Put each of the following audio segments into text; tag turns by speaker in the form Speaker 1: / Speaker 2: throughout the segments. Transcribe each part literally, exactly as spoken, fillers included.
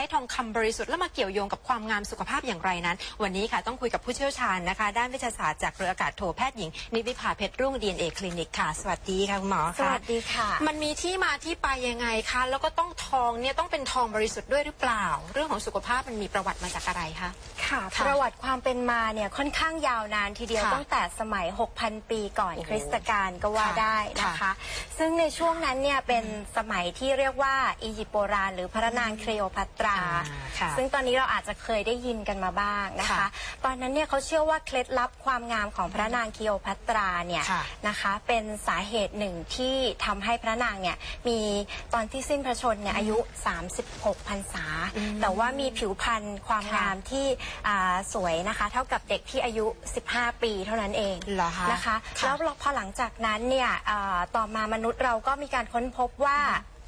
Speaker 1: ทองคำบริสุทธิ์แล้วมาเกี่ยวโยงกับความงามสุขภาพอย่างไรนั้นวันนี้ค่ะต้องคุยกับผู้เชี่ยวชาญนะคะด้านวิทยาศาสตร์จากเรืออากาศโทแพทย์หญิงนิติภาเพชรรุ่ง ดี เอ็น เอ คลินิกค่ะสวัสดีค่ะคุณหมอค่ะ
Speaker 2: สวัสดีค่ะ
Speaker 1: มันมีที่มาที่ไปยังไงคะแล้วก็ต้องทองเนี่ยต้องเป็นทองบริสุทธิ์ด้วยหรือเปล่าเรื่องของสุขภาพมันมีประวัติมาจากอะไรคะ
Speaker 2: ค่ะประวัติความเป็นมาเนี่ยค่อนข้างยาวนานทีเดียวตั้งแต่สมัย หกพัน ปีก่อนคริสตกาลก็ว่าได้นะคะซึ่งในช่วงนั้นเนี่ยเป็นสมัยที่เรียกว่าอียิปต์โบราณหรือพระนางคลีโอพัตราซึ่งตอนนี้เราอาจจะเคยได้ยินกันมาบ้างนะคะตอนนั้นเนี่ยเขาเชื่อว่าเคล็ดลับความงามของพระนางคลีโอพัตราเนี่ยนะคะเป็นสาเหตุหนึ่งที่ทำให้พระนางเนี่ยมีตอนที่สิ้นพระชนม์เนี่ยอายุสามสิบหกพรรษาแต่ว่ามีผิวพรรณความงามที่สวยนะคะเท่ากับเด็กที่อายุสิบห้าปีเท่านั้นเองนะคะแล้วพอหลังจากนั้นเนี่ยต่อมามนุษย์เราก็มีการค้นพบว่า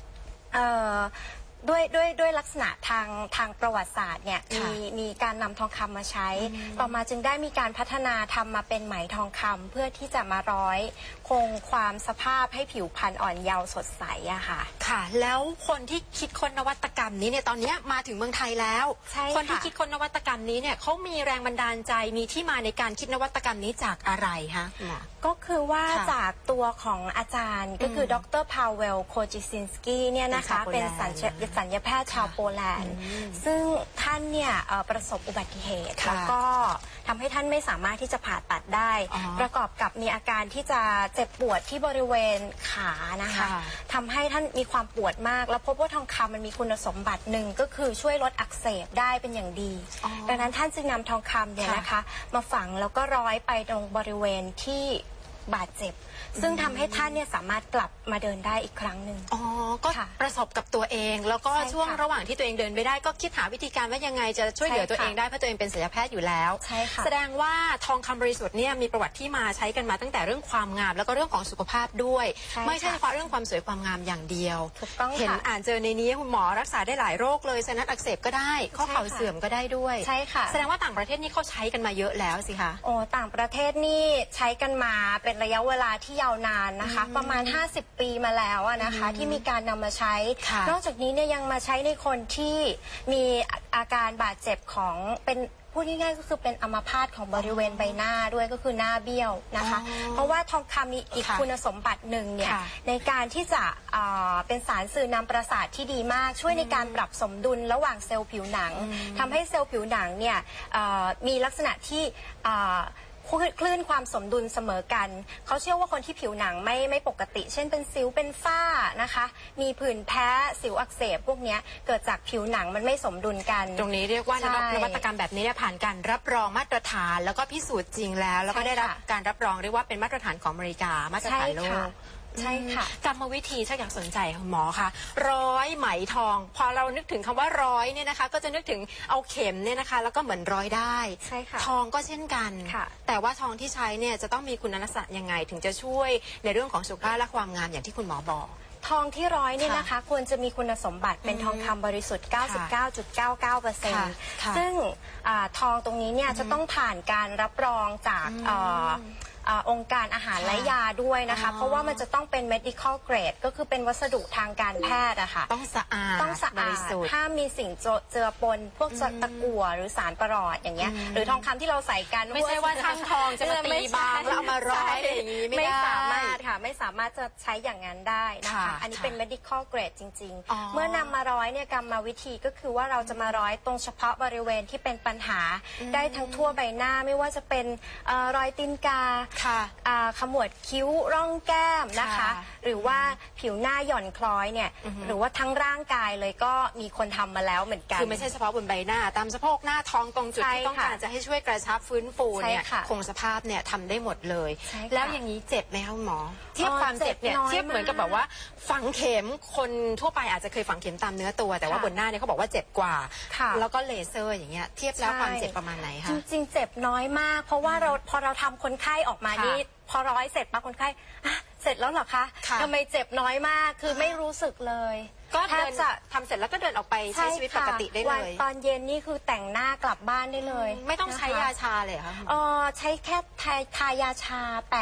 Speaker 2: ด้วยด้วยด้วยลักษณะทางทางประวัติศาสตร์เนี่ยมีมีการนำทองคำมาใช้ต่อมาจึงได้มีการพัฒนาทำมาเป็นไหมทองคำเพื่อที่จะมาร้อยคงความสภาพให้ผิวพรรณอ่อนเยาว์สดใสอะค่ะ
Speaker 1: ค่ะแล้วคนที่คิดค้นนวัตกรรมนี้เนี่ยตอนนี้มาถึงเมืองไทยแล้วคนที่คิดค้นนวัตกรรมนี้เนี่ยเขามีแรงบันดาลใจมีที่มาในการคิดนวัตกรรมนี้จากอะไรคะ
Speaker 2: ก็คือว่าจากตัวของอาจารย์ก็คือดรพาวเวลโคจิซินสกี้เนี่ยนะคะเป็นสัญญแพทย์ชาวโปแลนด์ซึ่งท่านเนี่ยประสบอุบัติเหตุแล้วก็ทำให้ท่านไม่สามารถที่จะผ่าตัดได้ประกอบกับมีอาการที่จะเจ็บปวดที่บริเวณขานะคะทำให้ท่านมีความปวดมากแล้วพบว่าทองคำมันมีคุณสมบัติหนึ่งก็คือช่วยลดอักเสบได้เป็นอย่างดีดังนั้นท่านจึงนำทองคำเนี่ยนะคะมาฝังแล้วก็ร้อยไปตรงบริเวณที่บาดเจ็บซึ่งทำให้ท่านเนี่ยสามารถกลับมาเดินได้อีกครั้งหนึ่ง
Speaker 1: อ๋อก็ประสบกับตัวเองแล้วก็ช่วงระหว่างที่ตัวเองเดินไม่ได้ก็คิดหาวิธีการว่ายังไงจะช่วยเหลือตัวเองได้เพราะตัวเองเป็นศัลยแพทย์อยู่แล้วแสดงว่าทองคำบริสุทธิ์เนี่ยมีประวัติที่มาใช้กันมาตั้งแต่เรื่องความงามแล้วก็เรื่องของสุขภาพด้วยไม่ใช่เฉพาะเรื่องความสวยความงามอย่างเดียวเห็นอ่านเจอในนี้คุณหมอรักษาได้หลายโรคเลยไซนัสอักเสบก็ได้ข้อเข่าเสื่อมก็ได้ด้วย
Speaker 2: ใช่ค่ะ
Speaker 1: แสดงว่าต่างประเทศนี่เขาใช้กันมาเยอะแล้วสิคะ
Speaker 2: โอ้ต่างประเทศนี่ใช้กันมาเป็นระยะเวลาที่ยาวนานนะคะประมาณห้าสิบปีมาแล้วนะคะที่มีการนำมาใช้นอกจากนี้เนี่ยยังมาใช้ในคนที่มีอาการบาดเจ็บของเป็นพูดง่ายๆก็คือเป็นอัมพาตของบริเวณใบหน้าด้วยก็คือหน้าเบี้ยวนะคะเพราะว่าทองคำมีอีกคุณสมบัติหนึ่งเนี่ยในการที่จะเป็นสารสื่อนำประสาทที่ดีมากช่วยในการปรับสมดุลระหว่างเซลล์ผิวหนังทำให้เซลล์ผิวหนังเนี่ยมีลักษณะที่คลื่นความสมดุลเสมอกันเขาเชื่อว่าคนที่ผิวหนังไม่ไม่ปกติเช่นเป็นสิวเป็นฝ้านะคะมีผื่นแพ้สิวอักเสบพวกนี้เกิดจากผิวหนังมันไม่สมดุลกัน
Speaker 1: ตรงนี้เรียกว่านวัตกรรมแบบนี้ผ่านการรับรองมาตรฐานแล้วก็พิสูจน์จริงแล้วแล้วก็ได้รับการรับรองเรียกว่าเป็นมาตรฐานของอเมริกามาตรฐานโลก
Speaker 2: ใช่ค่ะ
Speaker 1: กรรมวิธีถ้าอยากสนใจคุณหมอค่ะร้อยไหมทองพอเรานึกถึงคำว่าร้อยเนี่ยนะคะก็จะนึกถึงเอาเข็มเนี่ยนะคะแล้วก็เหมือนร้อยได้
Speaker 2: ใช่ค่ะ
Speaker 1: ทองก็เช่นกันแต่ว่าทองที่ใช้เนี่ยจะต้องมีคุณลักษณะยังไงถึงจะช่วยในเรื่องของสุขภาพและความงามอย่างที่คุณหมอบอก
Speaker 2: ทองที่ร้อยเนี่ยนะคะควรจะมีคุณสมบัติเป็นทองคำบริสุทธิ์ เก้าสิบเก้าจุดเก้าเก้าเปอร์เซ็นต์ ซึ่งทองตรงนี้เนี่ยจะต้องผ่านการรับรองจากองค์การอาหารและยาด้วยนะคะเพราะว่ามันจะต้องเป็น medical grade ก็คือเป็นวัสดุทางการแพทย์อะค่ะ
Speaker 1: ต้องสะอาด
Speaker 2: ต้องสะอาดห้ามมีสิ่งเจือปนพวกตะกั่วหรือสารประหลอดอย่างเงี้ยหรือทองคำที่เราใส่กัน
Speaker 1: ไม่ใช่ว่าช่างทองจะมาตีบางแล้วเอามาร้อยอย่างนี้ไม่
Speaker 2: สามารถค่ะไม่สามารถจะใช้อย่างนั้นได้นะคะอันนี้เป็น medical grade จริงๆเมื่อนำมาร้อยเนี่ยกรรมวิธีก็คือว่าเราจะมาร้อยตรงเฉพาะบริเวณที่เป็นปัญหาได้ทั้งทั่วใบหน้าไม่ว่าจะเป็นรอยตีนกาขมวดคิ้วร่องแก้มนะคะหรือว่าผิวหน้าหย่อนคล้อยเนี่ยหรือว่าทั้งร่างกายเลยก็มีคนทำมาแล้วเหมือนกัน
Speaker 1: คือไม่ใช่เฉพาะบนใบหน้าตามสะโพกหน้าท้องตรงจุดที่ต้องการจะให้ช่วยกระชับฟื้นฟูเนี่ยคงสภาพเนี่ยทำได้หมดเลยแล้วอย่างนี้เจ็บไหมคะหมอเทียบความเจ็บเนี่ยเทียบเหมือนกับแบบว่าฝังเข็มคนทั่วไปอาจจะเคยฝังเข็มตามเนื้อตัวแต่ว่าบนหน้าเนี่ยเขาบอกว่าเจ็บกว่าแล้วก็เลเซอร์อย่างเงี้ยเทียบแล้วความเจ็บประมาณไหนคะ
Speaker 2: จริงๆเจ็บน้อยมากเพราะว่าเราพอเราทำคนไข้ออกมานี่พอร้อยเสร็จมาคนไข้เสร็จแล้วเหรอคะทำไมเจ็บน้อยมากคือไม่รู้สึกเลย
Speaker 1: ก็เดินทำเสร็จแล้วก็เดินออกไปใช้ชีวิตปกติได้เลย
Speaker 2: ตอนเย็นนี่คือแต่งหน้ากลับบ้านได้เลย
Speaker 1: ไม่ต้องใช้ยาชาเลยค่ะ
Speaker 2: อ๋อใช้แค่ทายายาชาแปะ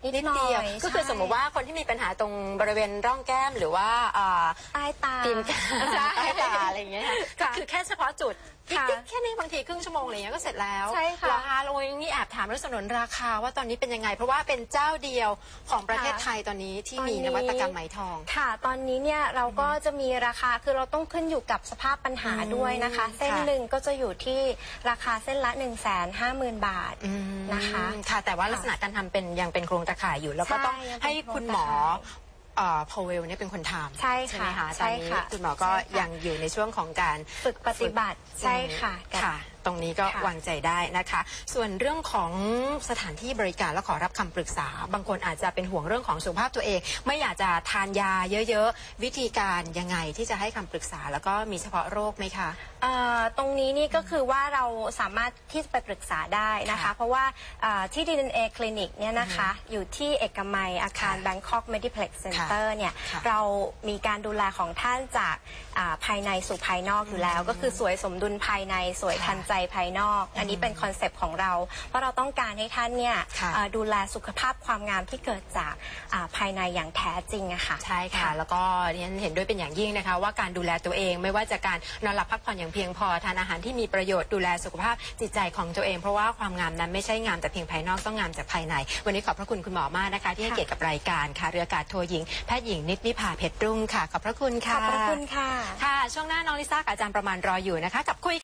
Speaker 2: นิด
Speaker 1: นิด
Speaker 2: หน่
Speaker 1: เดียว
Speaker 2: อย
Speaker 1: ก็คือ
Speaker 2: ใช่
Speaker 1: สมมติว่าคนที่มีปัญหาตรงบริเวณร่องแก้มหรือว่าอ่า
Speaker 2: ใต้ตา
Speaker 1: ตีนกา
Speaker 2: ใช่
Speaker 1: ใต้ตาอะไรอย่างเงี้ยค่ะก็
Speaker 2: ค่ะ
Speaker 1: คือแค่เฉพาะจุด
Speaker 2: ค่ะ
Speaker 1: ติ๊กๆแค่นี้บางทีครึ่งชั่วโมงอะไรเงี้ยก็เสร็จแล้ว
Speaker 2: ใช่ค่ะ
Speaker 1: ราคาโรยนี่แอบถามแล้วสนุนราคาว่าตอนนี้เป็นยังไง เพราะว่าเป็นเจ้าเดียวของประเทศไทยตอนนี้ที่มีนวัตกรรมไหมทอง
Speaker 2: ค่ะ ตอนนี้เนี่ยเราก็จะมีราคาคือเราต้องขึ้นอยู่กับสภาพปัญหาด้วยนะคะ เส้น
Speaker 1: ค่ะ
Speaker 2: หนึ่งก็จะอยู่ที่ราคาเส้นละ หนึ่งแสนห้าหมื่น บาทนะคะ
Speaker 1: ค่ะ แต่ว่าลักษณะการทำเป็นยังเป็นโครงตะข่ายอยู่ แล้วก็ต้อง
Speaker 2: ใช่ยังเป็น
Speaker 1: ให้คุณหมอ
Speaker 2: โครงตะข่าย
Speaker 1: พอเวลเนี่ยเป็นคนทำ
Speaker 2: ใช่
Speaker 1: ไหม
Speaker 2: ค่ะ
Speaker 1: คะต
Speaker 2: ใช่
Speaker 1: อนนี้
Speaker 2: ค่ะ
Speaker 1: คุณหมอก็
Speaker 2: ใช่ค่ะ
Speaker 1: ยังอยู่ในช่วงของการ
Speaker 2: ฝึกปฏิบัติใช่ค่ะกับ
Speaker 1: ค่ะ ตรงนี้ก็
Speaker 2: ค่ะ
Speaker 1: วางใจได้นะคะ ส่วนเรื่องของสถานที่บริการและขอรับคำปรึกษา บางคนอาจจะเป็นห่วงเรื่องของสุขภาพตัวเอง ไม่อยากจะทานยาเยอะๆวิธีการยังไงที่จะให้คำปรึกษาแล้วก็มีเฉพาะโรคไหมคะ
Speaker 2: เอ่อตรงนี้นี่ก็คือว่าเราสามารถที่จะไปปรึกษาได้นะคะ
Speaker 1: ค่ะ
Speaker 2: เพราะว่าเอ่อที่ ดี เอ็น เอ Clinic เนี่ยนะคะอยู่ที่เอกมัยอาคาร
Speaker 1: ค่ะ
Speaker 2: Bangkok Mediplex Center เนี่ย
Speaker 1: ค่ะ
Speaker 2: เรามีการดูแลของท่านจากอ่าภายในสู่ภายนอกอยู่แล้ว ก็คือสวยสมดุลภายในสวย
Speaker 1: ค่ะ
Speaker 2: ทันใจภายนอก อันนี้เป็นคอนเซปต์ของเรา เพราะเราต้องการให้ท่านเนี่ย
Speaker 1: ค่ะ
Speaker 2: เอ่อดูแลสุขภาพความงามที่เกิดจากอ่าภายในอย่างแท้จริงอะค่ะ
Speaker 1: ใช่ค่ะ แล้วก็ดิฉันเห็นด้วยเป็นอย่างยิ่งนะคะ ว่าการดูแลตัวเองไม่ว่าจะการนอนหลับพักผ่อนอย่างเพียงพอทานอาหารที่มีประโยชน์ดูแลสุขภาพจิตใจของตัวเอง เพราะว่าความงามนั้นไม่ใช่งามแต่เพียงภายนอกต้องงามจากภายใน วันนี้ขอบพระคุณคุณหมอมากนะคะ ที่ให้เกียรติกับรายการค่ะเรืออากาศโทหญิงแพทย์หญิงนิตนิพาเพชรรุ่งค่ะขอบพระคุณ
Speaker 2: ข
Speaker 1: ค่ะ
Speaker 2: อบพระคุณค่ะ
Speaker 1: ค่ะ ช่วงหน้าน้องลิซ่ากับอาจารย์ประมาณรออยู่นะคะกับคุย